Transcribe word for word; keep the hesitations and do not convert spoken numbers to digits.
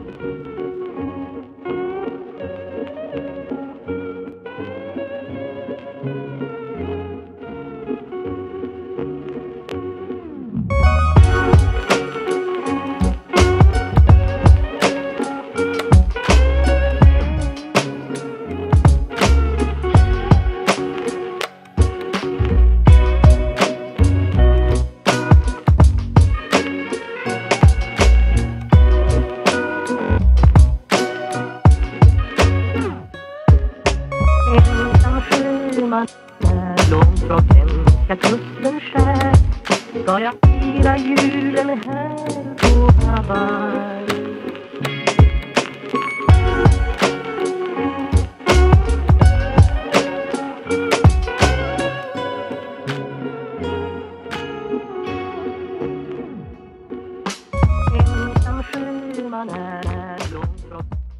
Långt från hemska kusten skär ska jag fira julen här på Hawaii. Ensam sjöman är långt från